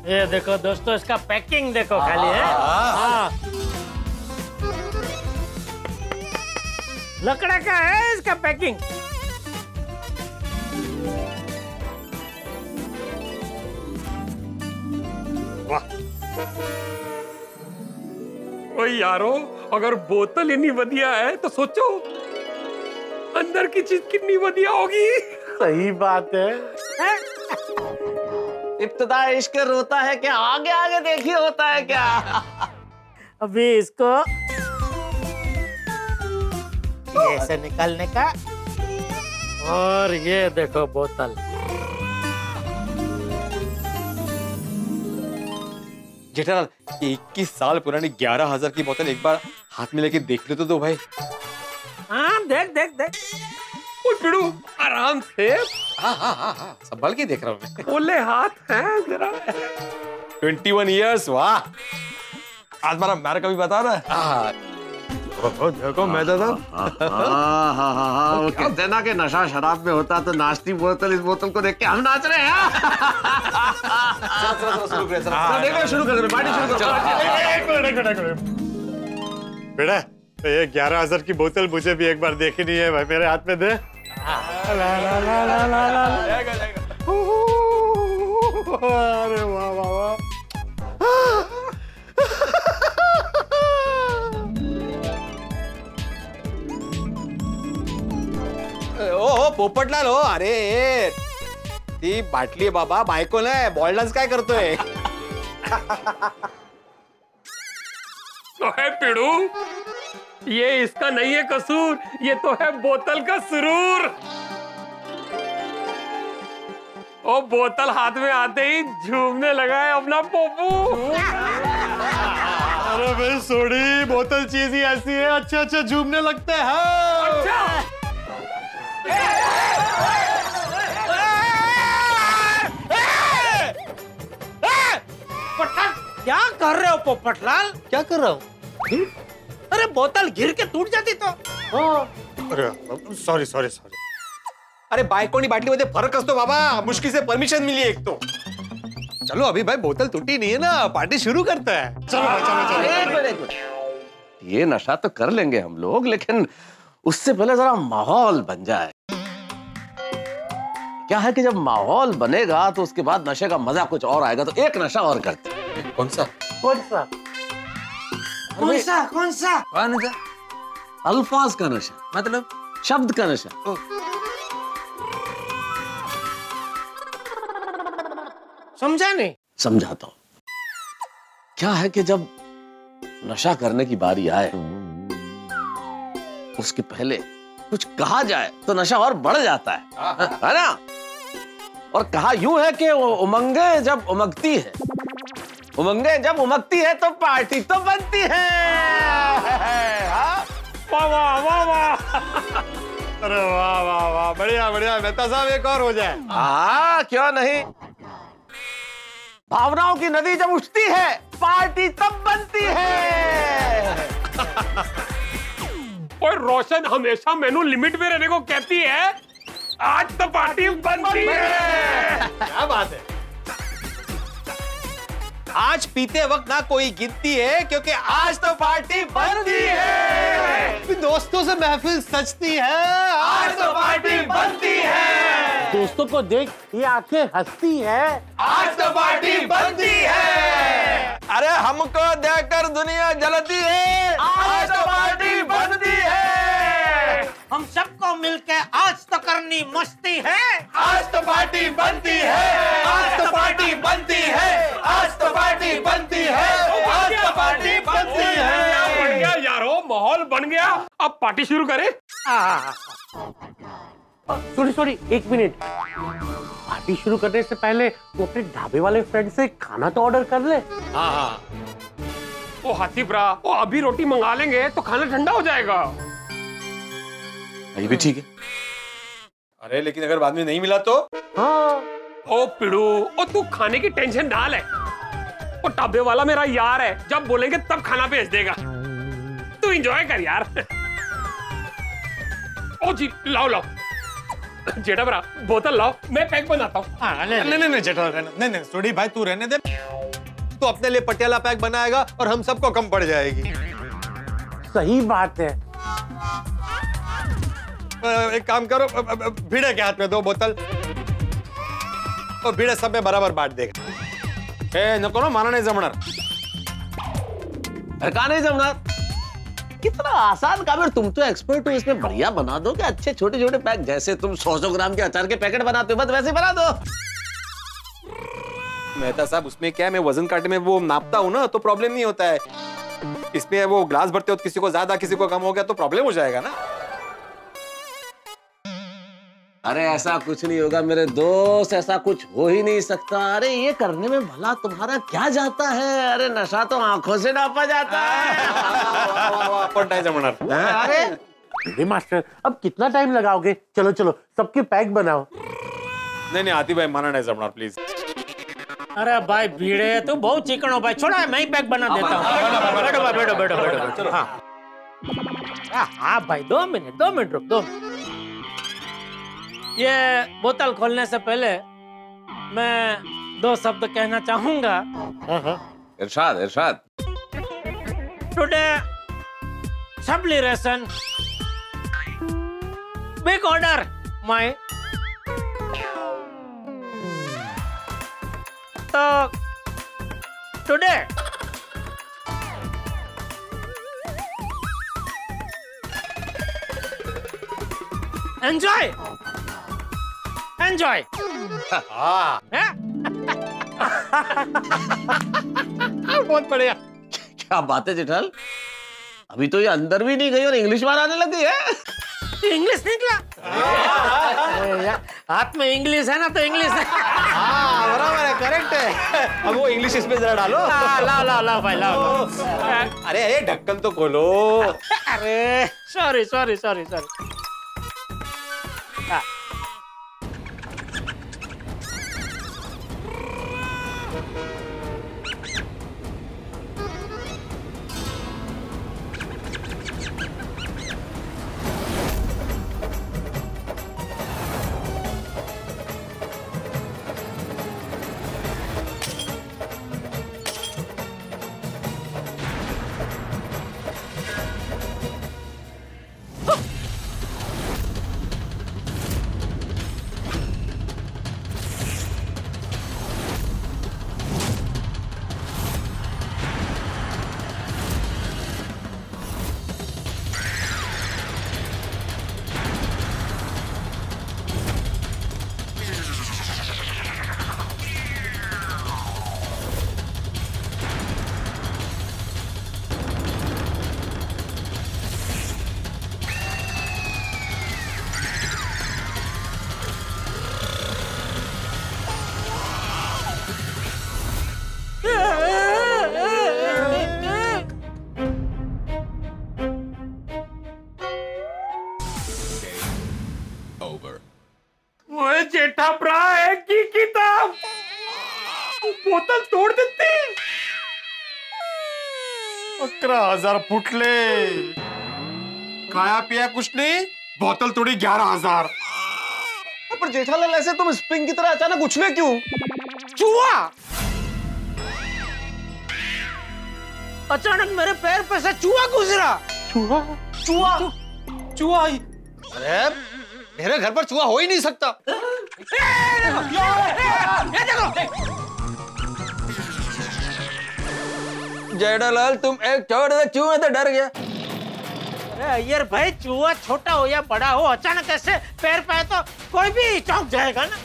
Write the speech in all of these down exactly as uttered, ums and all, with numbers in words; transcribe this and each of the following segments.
ये देखो दोस्तों, इसका पैकिंग देखो खाली है। हाँ। लकड़ा का है इसका पैकिंग। वाह। ओए यारो, अगर बोतल इतनी बढ़िया है तो सोचो अंदर की चीज कितनी बढ़िया होगी। सही बात है। इब्तिदा इश्क रोता है क्या, आगे आगे देखिए होता है क्या। अभी इसको ऐसे निकालने का, और ये देखो बोतल। जेठालाल, ये इक्कीस साल पुरानी ग्यारह हजार की बोतल एक बार हाथ में लेके देख लो तो दो भाई। हाँ देख देख देख। पिड़ू आराम से। हाँ हाँ हाँ हाँ, संभाल के देख रहा हूँ मैं। ओले हाथ हैं जरा। ट्वेंटी वन ईयर्स, वाह। आज मारा मारा कभी बता रहा। देखो मैं दादा। हाँ हाँ हाँ हाँ, वो कहते हैं ना कि नशा शराब में होता तो नाचती बोतल, इस बोतल को देख के हम नाच रहे हैं। शुरू करें, देखो शुरू कर, पार्टी शुरू कर। बेटा, ये ग्यारह हजार की बोतल मुझे भी एक बार देखी नहीं है भाई, मेरे हाथ में दे। ला ला ला ला ला ला। अरे वाह वाह वाह। ओ हो पोपटलाल हो, अरे ती बाटली आहे बाबा, बायको नाही, बॉल डान्स काय करतोय? तो है पिड़ू, ये इसका नहीं है कसूर, ये तो है बोतल का सुरूर। ओ बोतल हाथ में आते ही झूमने लगा है अपना पोपू। अरे भाई सोडी, बोतल चीज ही ऐसी है, अच्छा अच्छा झूमने लगते हैं। अच्छा पोपटलाल, क्या कर रहे हो पोपटलाल? क्या कर रहे हो? अरे बोतल गिर के टूट जाती तो। अरे सॉरी सॉरी सॉरी। अरे बायको आणि बाटलीमध्ये फरक असतो बाबा, मुश्किल से परमिशन मिली एक तो। चलो अभी भाई बोतल टूटी नहीं है ना, पार्टी शुरू करते हैं। चलो चलो चलो। एक मिनट, एक मिनट। ये नशा तो कर लेंगे हम लोग, लेकिन उससे पहले जरा माहौल बन जाए। क्या है कि जब माहौल बनेगा तो उसके बाद नशे का मजा कुछ और आएगा। तो एक नशा और करते हैं। कौन सा? कौन सा? कौन सा? कौन सा? कौन सा? अल्फाज का नशा, मतलब शब्द का नशा। समझा नहीं? समझाता हूं। क्या है कि जब नशा करने की बारी आए, उसके पहले कुछ कहा जाए तो नशा और बढ़ जाता है, है ना? और कहा यूं है कि उमंगे जब उमगती है, उमंगे जब उमगती है तो पार्टी तो बनती है। वाह वाह वाह वाह। अरे वाह वाह वाह, बढ़िया बढ़िया। मेहता साहब एक और हो जाए। हाँ क्यों नहीं। भावनाओं की नदी जब उठती है, पार्टी तब बनती है। और रोशन हमेशा मेनू लिमिट में रहने को कहती है, आज तो पार्टी बनती है। क्या बात है। आज पीते वक्त ना कोई गिनती है, क्योंकि आज तो पार्टी बनती है। दोस्तों से महफिल सजती है, आज तो पार्टी बनती है। दोस्तों को देख ये आंखें हंसती है, आज तो पार्टी बनती है। अरे हमको देखकर दुनिया जलती है, आज तो पार्टी बनती है। हम सबको मिलके आज तो करनी मस्ती है, आज तो पार्टी बनती है। आज तो पार्टी बनती है। आज तो पार्टी बनती है। आज तो पार्टी बनती है। बन गया यारो, माहौल बन गया। अब पार्टी शुरू करें। सॉरी सॉरी एक मिनट। पार्टी शुरू करने से पहले वो अपने ढाबे वाले फ्रेंड से खाना तो ऑर्डर कर ले। हाँ हाँ। ओ हाथीप्रा, ओ अभी रोटी मंगा लेंगे तो खाना ठंडा हो जाएगा। ये भी ठीक है। अरे लेकिन अगर बाद में नहीं मिला तो? हाँ। ओ पिड़ू, ओ तू खाने की टेंशन ना ले। ओ ढाबे वाला मेरा यार है, जब बोलेंगे तब खाना भेज देगा। तू एंजॉय कर यार। ओ जी लाओ लाओ जेठा भरा, बोतल लाओ, मैं पैक बनाता हूँ। नहीं नहीं नहीं जेठा, नहीं नहीं सोडी भाई तू रहने दे। तो अपने लिए पटियाला पैक बनाएगा और हम सबको कम पड़ जाएगी। सही बात है। एक काम करो, भिड़े के हाथ में दो बोतल और भिड़े सब में बराबर बांट देगा। ए नको ना, माना नहीं जमणार। अरे कहा नहीं जमणार, कितना आसान काम है। तुम तो एक्सपर्ट हो इसमें, बढ़िया बना दो। क्या अच्छे छोटे छोटे पैक, जैसे तुम सौ सौ ग्राम के अचार के पैकेट बनाते हो, बस वैसे बना दो। मेहता साहब, उसमें क्या है, मैं वजन काटे में वो नापता हूँ ना, तो प्रॉब्लम नहीं होता है। इसमें वो ग्लास भरते हो, किसी को ज्यादा किसी को कम हो गया तो प्रॉब्लम हो जाएगा ना। अरे ऐसा कुछ नहीं होगा मेरे दोस्त, ऐसा कुछ हो ही नहीं सकता। अरे ये करने में भला तुम्हारा क्या जाता है? अरे नशा तो आंखों से नापा जाता है। अरे अरे मास्टर, अब कितना टाइम लगाओगे? चलो चलो सबके पैक बनाओ। नहीं नहीं आती भाई, माना नहीं जमणार प्लीज। अरे भाई भीड़े तू बहुत चिकनो भाई, छोड़ा मैं ही पैक बना देता हूँ। बैठो भाई, बैठो बैठो बैठो चलो। हाँ हाँ भाई, दो मिनट दो मिनट रुक, दो मिनट। ये बोतल खोलने से पहले मैं दो शब्द कहना चाहूंगा। इरशाद इरशाद। Today celebration big order my. तो टुडे एंजॉय एंजॉय। हाँ बहुत बढ़िया। क्या बात है जेठाल, अभी तो ये अंदर भी नहीं गई और इंग्लिश बाहर आने लगी है। इंग्लिश निकला? हाथ में इंग्लिश है ना, तो इंग्लिश है। हाँ बराबर है, करेक्ट है। अब वो इंग्लिश इसमें जरा डालो। लाओ लाओ लाओ भाई लाओ। अरे अरे ढक्कन तो खोलो। अरे sorry sorry sorry sorry. Jetha ब्रा है की किताब बोतल तोड़ देती। अकरा हजार फुटले, खाया पिया कुछ नहीं, बोतल तोड़ी ग्यारह हजार। पर जेठालाल ऐसे तुम स्प्रिंग की तरह अचानक उछले क्यों? चूहा अचानक मेरे पैर पे से चूहा गुजरा। चूहा चूहा चूहा ही। अरे मेरे घर पर चूहा हो ही नहीं सकता। जेठालाल तुम एक छोड़ दे, चूहे से डर गया। अरे अय्यर भाई, चूहा छोटा हो या बड़ा हो, अचानक ऐसे पैर पे तो कोई भी चौंक जाएगा ना।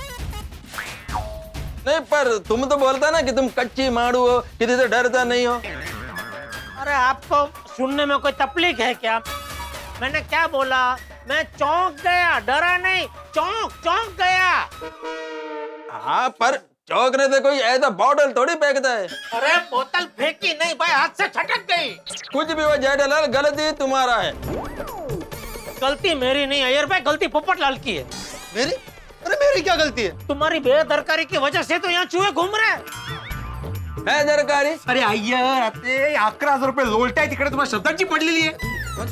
नहीं पर तुम तो बोलता ना कि तुम कच्ची मारू हो, किसी से डरता नहीं हो। अरे आपको सुनने में कोई तकलीफ है क्या? मैंने क्या बोला? मैं चौंक गया, डरा नहीं, चौंक चौंक गया। हाँ पर चौंकने से कोई ऐसा बॉटल थोड़ी फेंकता है। अरे बोतल फेंकी नहीं भाई, हाथ से छटक गई। कुछ भी हो जेठालाल, गलती तुम्हारा है। गलती मेरी नहीं अय्यर भाई, गलती पोपटलाल की है। मेरी? अरे मेरी क्या गलती है? तुम्हारी बेदरकारी की वजह से तो यहाँ चूहे घूम रहे हैं। है दरकारी? अरे अय्यर ते अकरा हजार रुपये लोलताय तिकडे तुम्हाला शब्दांची पडलेली आहे।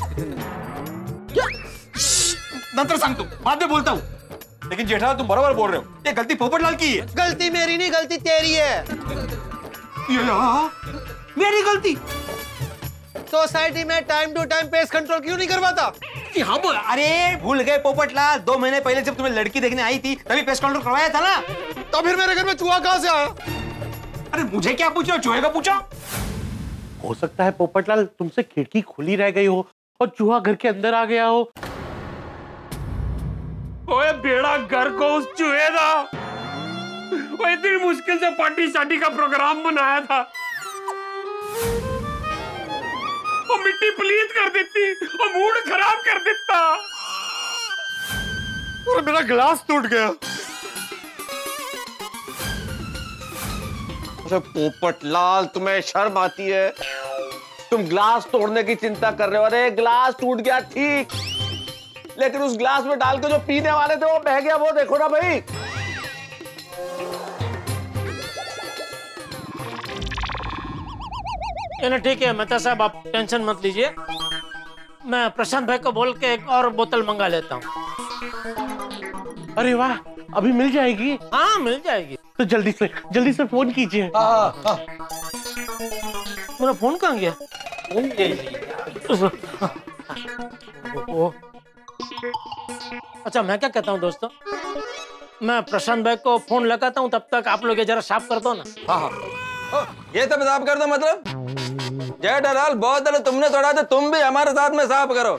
नंतर सांगतो, बाद में बोलता हूँ। लेकिन जेठालाल तुम बराबर बोल रहे हो, ये गलती पोपटलाल की है। गलती मेरी नहीं, गलती तेरी है। मेरी गलती। सोसाइटी में time to time pest control क्यों नहीं करवाता? हाँ बोला। अरे भूल गए पोपटलाल, दो महीने पहले जब तुम्हें लड़की देखने आई थी तभी पेस्ट कंट्रोल करवाया था ना। तो फिर मेरे घर में चूहा कहां से आया? अरे मुझे क्या पूछो, चूहे को पूछो। हो सकता है पोपटलाल तुमसे खिड़की खुली रह गई हो और चूहा घर के अंदर आ गया हो। ओए बेड़ा घर को उस चूहे था। वो इतनी मुश्किल से पार्टी शादी का प्रोग्राम बनाया था, वो मिट्टी प्लीज कर देती और मूड खराब कर देता और मेरा ग्लास टूट गया। अरे पोपटलाल, तुम्हें शर्म आती है? तुम ग्लास तोड़ने की चिंता कर रहे हो। अरे ग्लास टूट गया ठीक, लेकिन उस ग्लास में डाल के जो पीने वाले थे वो बह गया, वो देखो ना भाई। ना ठीक है मेहता साहब, आप टेंशन मत लीजिए, मैं प्रशांत भाई को बोल के एक और बोतल मंगा लेता हूँ। अरे वाह, अभी मिल जाएगी? हाँ मिल जाएगी। तो जल्दी से जल्दी से फोन कीजिए। मेरा फोन कहाँ गया? अच्छा मैं क्या कहता हूँ दोस्तों, मैं प्रशांत भाई को फोन लगाता हूँ, तब तक आप लोग ये जरा साफ कर दो ना। हाँ हाँ ओ, ये तब साफ कर दो, मतलब जेठालाल बोतल तुमने तोड़ा तो तुम भी हमारे साथ में साफ करो।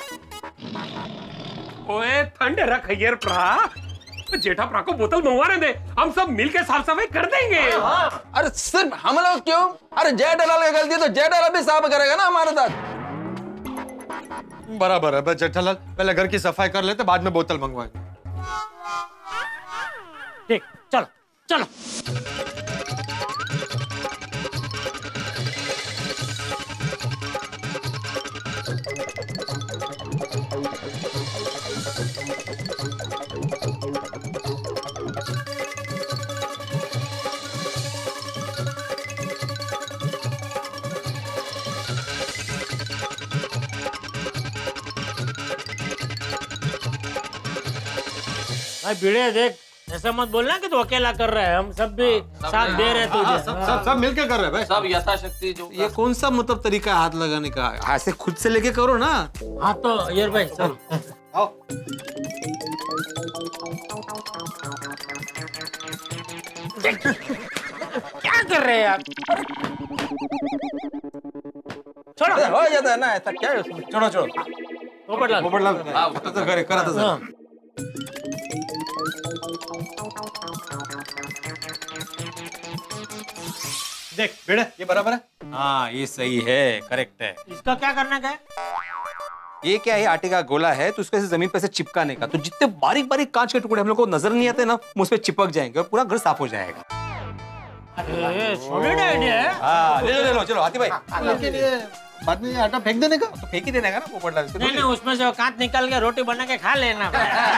ओए ठंड रख यार प्रा, जेठा प्रा को बोतल मंगवाने दे, हम सब मिलके साफ सफाई कर देंगे। अरे सिर्फ हम लोग क्यों? अरे जेठालाल की गलती है तो जेठालाल भी साफ करेगा ना हमारे साथ। बराबर है, बस जेठालाल पहले घर की सफाई कर लेते, बाद में बोतल मंगवाएंगे। ठीक, चलो चलो। भाई भिड़े देख, ऐसा मत बोलना कि तू अकेला कर रहा है, हम सब भी साथ दे रहे हैं तुझे। सब सब सब मिलके कर रहे हैं भाई। सब यथाशक्ति जो ये कौन सा मतलब तरीका है हाथ लगाने का? ऐसे खुद से लेके करो ना। हाँ तो यार भाई चलो आओ। क्या कर रहे हैं आप? छोड़ो। अरे हो जाता है ना, ऐसा क्या है उसमें? छोड़ो छोड़ो। पोपटलाल। पोपटलाल तो करे करा था हाँ। देख बेड़े, ये बराबर है। हाँ ये सही है, करेक्ट है। इसका क्या करने का है? ये क्या है, आटे का गोला है, तो उसको ऐसे जमीन पे से चिपकाने का, तो जितने बारीक बारीक कांच के टुकड़े हम लोग को नजर नहीं आते ना, वो उस पे चिपक जाएंगे और पूरा घर साफ हो जाएगा। अरे सॉलिड आइडिया है। हाँ ले लो ले लो, चलो हाथी भाई। बाद में आटा फेंक देने का? तो फेंक ही देने का ना पोपटलाल इसको। नहीं नहीं, उसमें से कांच निकाल के रोटी बना के खा लेना।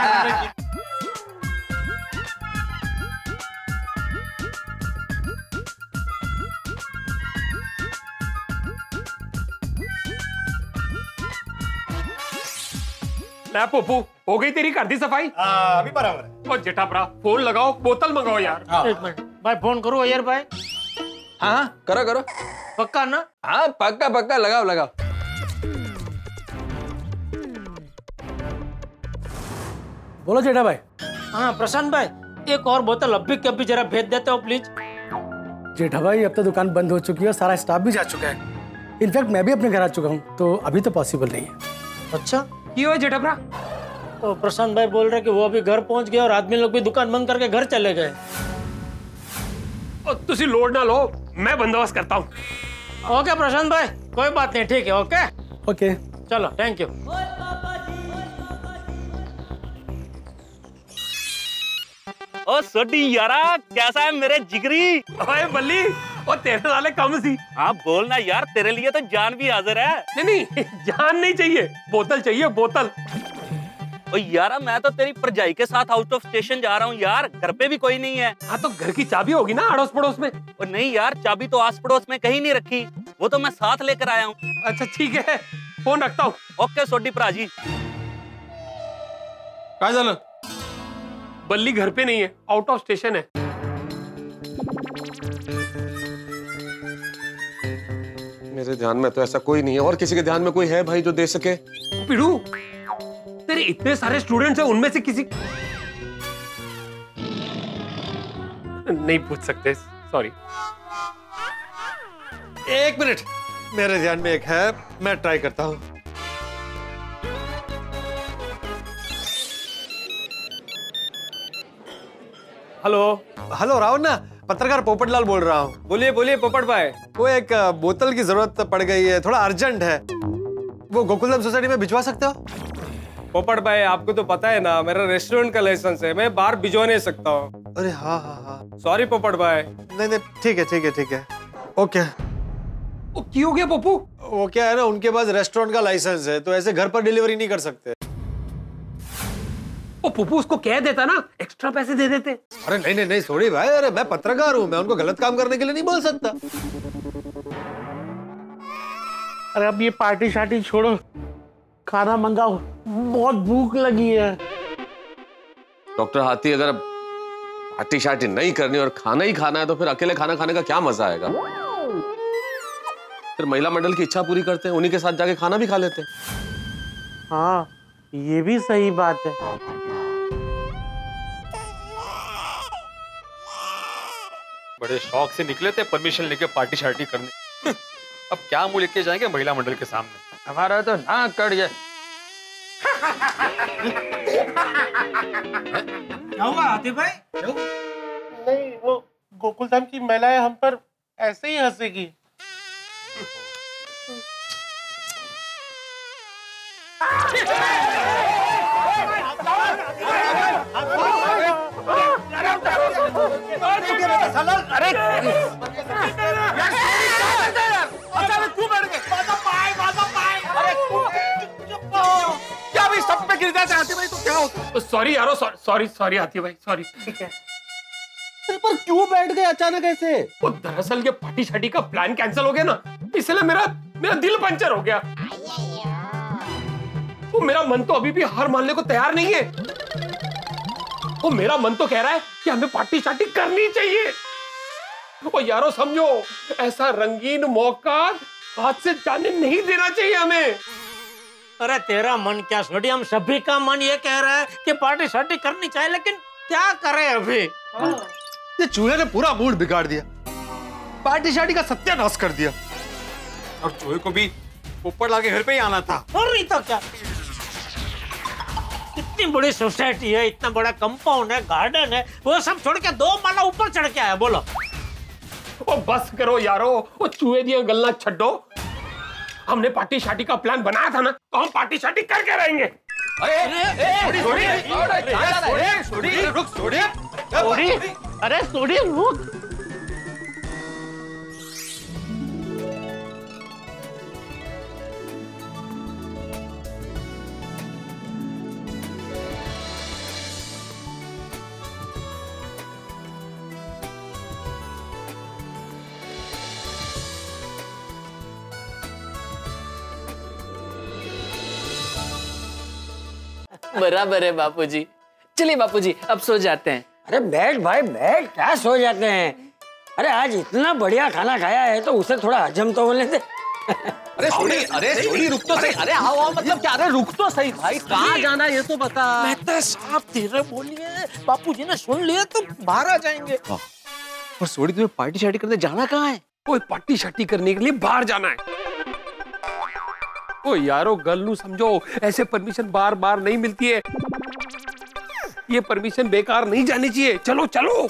ले पप्पू, हो गई तेरी कर दी सफाई? हाँ अभी बराबर है। और जेठा प्रा फोन लगाओ, बोतल मंगाओ यार। एक मिनट भाई, फोन करो यार भाई। हाँ हाँ करो करो। पक्का ना? हाँ पक्का पक्का, लगाओ लगाओ। बोलो जेठा भाई। हाँ प्रशांत भाई, एक और बोतल अभी के अभी जरा भेज देते हो प्लीज। जेठा भाई अब तो दुकान बंद हो चुकी है और सारा स्टाफ भी जा चुका है। इनफैक्ट मैं भी अपने घर आ चुका हूँ, तो अभी तो पॉसिबल नहीं है। अच्छा क्यों है जेठा प्रा? तो प्रशांत भाई बोल रहे कि वो अभी घर पहुंच गए और आदमी लोग भी दुकान बंद करके घर चले गए। और तुसी लोड ना लो, मैं बंदोबस्त करता हूँ। ओके प्रशांत भाई, कोई बात नहीं, ठीक है। ओके ओके चलो, थैंक यू। ओ सोडी यारा, कैसा है मेरे जिगरी? ओए बल्ली, वो तेरे वाले कम सी। हाँ बोलना यार, तेरे लिए तो जान भी हाजिर है। नहीं नहीं, जान नहीं चाहिए, बोतल चाहिए, बोतल। ओ यारा, मैं तो तेरी परजाई के साथ आउट ऑफ स्टेशन जा रहा हूँ यार, घर पे भी कोई नहीं है। हाँ तो घर की चाबी होगी ना अड़ोस पड़ोस में। और नहीं यार, चाबी तो आस पड़ोस में कहीं नहीं रखी, वो तो मैं साथ लेकर आया हूँ। अच्छा ठीक है, फोन रखता हूँ। ओके सोडी प्राजी। काय झालं? बल्ली घर पे नहीं है, आउट ऑफ स्टेशन है। मेरे ध्यान में तो ऐसा कोई नहीं है। और किसी के ध्यान में कोई है भाई जो दे सके? पिड़ू, तेरे इतने सारे स्टूडेंट्स हैं, उनमें से किसी नहीं पूछ सकते, सॉरी। एक मिनट, मेरे ध्यान में एक है, मैं ट्राई करता हूँ। हेलो हेलो राहुल ना, पत्रकार पोपटलाल बोल रहा हूँ। बोलिए बोलिए पोपट भाई। वो एक अ, बोतल की जरूरत पड़ गई है, थोड़ा अर्जेंट है। वो गोकुलधाम सोसाइटी में भिजवा सकते हो? पोपट भाई आपको तो पता है ना, मेरा रेस्टोरेंट का लाइसेंस है, मैं बाहर भिजवा नहीं सकता हूँ। अरे हाँ हाँ हाँ, सॉरी पोपट भाई। नहीं नहीं, ठीक है ठीक है ठीक है, ओके। वो क्यों हो गया पप्पू? वो क्या है ना, उनके पास रेस्टोरेंट का लाइसेंस है, तो ऐसे घर पर डिलीवरी नहीं कर सकते। वो पप्पू उसको कह देता ना, एक्स्ट्रा पैसे दे देते। अरे नहीं नहीं नहीं सॉरी भाई, अरे मैं पत्रकार हूँ, मैं उनको गलत काम करने के लिए नहीं बोल सकता। अरे अब ये पार्टी शार्टी छोड़ो, खाना मंगाओ, बहुत भूख लगी है। डॉक्टर हाथी, अगर पार्टी शार्टी नहीं करनी और खाना ही खाना है तो फिर अकेले खाना खाने का क्या मजा आएगा? फिर महिला मंडल की इच्छा पूरी करते हैं, उन्हीं के साथ जाके खाना भी खा लेते हैं। हाँ, ये भी सही बात है। बड़े शौक से निकले थे परमिशन लेके पार्टी शार्टी करने। अब क्या मुंह लेके जाएंगे महिला मंडल के सामने? हमारा तो नाक कट जाए। क्या हुआ हाथी भाई? नहीं, वो गोकुलधाम की महिलाएं हम पर ऐसे ही हंसेगी। अरे क्या भी सब पे गिर जाते हाथी भाई, तो क्या होता? सॉरी यारो, सॉरी सॉरी हाथी भाई, सॉरी। ठीक है। पर क्यों बैठ गए अचानक ऐसे? वो दरअसल ये पार्टी शार्टी का प्लान कैंसिल हो गया ना, इसलिए मेरा मेरा दिल पंचर हो गया। वो मेरा मन तो अभी भी हार मानने को तैयार नहीं है। वो मेरा मन तो कह रहा है कि हमें पार्टी शार्टी करनी चाहिए। वो यारो समझो, ऐसा रंगीन मौका हाथ से जाने नहीं देना चाहिए हमें। अरे तेरा मन क्या छोड़ी, हम सभी का मन ये कह रहा है कि पार्टी शार्टी करनी चाहिए, लेकिन क्या करें अभी? ये चूहे ने पूरा मूड बिगाड़ दिया, पार्टी शार्टी का सत्यानाश कर दिया। और चूहे को भी ऊपर लाके घर पे ही आना था। और नहीं तो क्या, इतनी बड़ी सोसाइटी है, इतना बड़ा कंपाउंड है, गार्डन है, वो सब छोड़ के दो माला ऊपर चढ़ के आया। बोलो वो बस करो यारो, वो चूहे दिया गलना छड्डो। हमने पार्टी शार्टी का प्लान बनाया था ना, तो हम पार्टी शार्टी करके रहेंगे। सोडी, अरे सोडी रुक। बराबर है बापूजी। चलिए बापूजी अब सो जाते हैं। अरे बैठ भाई बैठ, क्या सो जाते हैं? अरे आज इतना बढ़िया खाना खाया है तो उसे थोड़ा हजम तो होने दे। अरे सोडी, अरे सोडी रुक तो सही। अरे आओ आओ, मतलब क्या? अरे रुक तो सही भाई, कहाँ जाना है ये तो बता। मेहता साहब तेरे बोलिए, बापूजी ने सुन लिया तो बाहर आ जाएंगे। और सोडी, तुम्हें पार्टी शार्टी करने जाना कहाँ है? वो पार्टी शार्टी करने के लिए बाहर जाना है। ओ यारो गल्लू समझो, ऐसे परमिशन बार बार नहीं मिलती है। ये परमिशन बेकार नहीं जानी चाहिए। चलो चलो।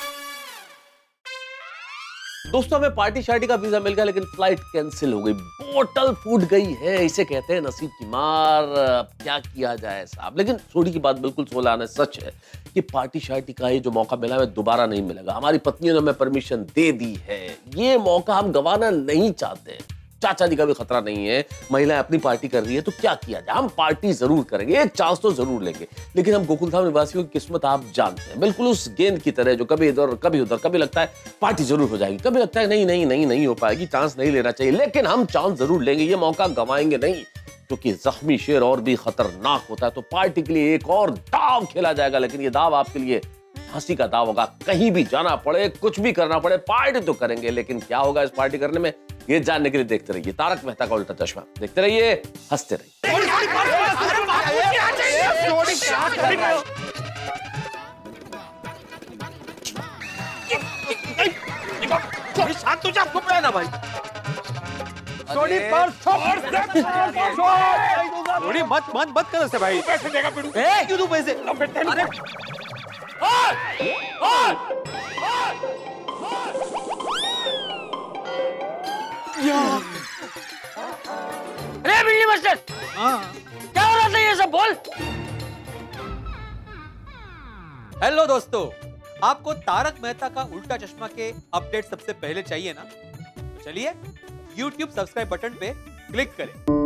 दोस्तों, हमें पार्टी शार्टी का वीजा मिल गया, लेकिन फ्लाइट कैंसिल हो गई, बोतल फूट गई है। इसे कहते हैं नसीब की मार। अब क्या किया जाए साहब? लेकिन सोडी की बात बिल्कुल सोलह आना सच है कि पार्टी शार्टी का ये जो मौका मिला है दोबारा नहीं मिलेगा। हमारी पत्नियों ने हमें परमिशन दे दी है, ये मौका हम गंवाना नहीं चाहते। चाचा जी का भी खतरा नहीं है, महिलाएं अपनी पार्टी कर रही है तो क्या किया जाए? हम पार्टी जरूर करेंगे, एक चांस तो जरूर लेंगे। लेकिन हम गोकुलधाम निवासियों की किस्मत आप जानते हैं, बिल्कुल उस गेंद की तरह जो कभी इधर कभी उधर, कभी लगता है पार्टी जरूर हो जाएगी, कभी लगता है नहीं नहीं नहीं नहीं हो पाएगी, चांस नहीं लेना चाहिए। लेकिन हम चांस जरूर लेंगे, ये मौका गंवाएंगे नहीं, क्योंकि जख्मी शेर और भी खतरनाक होता है। तो पार्टी के लिए एक और दाव खेला जाएगा, लेकिन ये दाव आपके लिए हंसी का दाव होगा। कहीं भी जाना पड़े, कुछ भी करना पड़े, पार्टी तो करेंगे। लेकिन क्या होगा इस पार्टी करने में, ये जानने के लिए देखते रहिए तारक मेहता का उल्टा चश्मा। देखते रहिए, हंसते रहिए। शांत हो जा, चुप रहे ना भाई। छोड़ी पर छोड़ी मत मत मत कर उसे भाई। पैसे देगा पिड़ू। क्यों तू पैसे? अरे बिल्ली मास्टर, क्या हो रहा था ये सब, बोल। हेलो दोस्तों, आपको तारक मेहता का उल्टा चश्मा के अपडेट सबसे पहले चाहिए ना? तो चलिए YouTube सब्सक्राइब बटन पे क्लिक करें।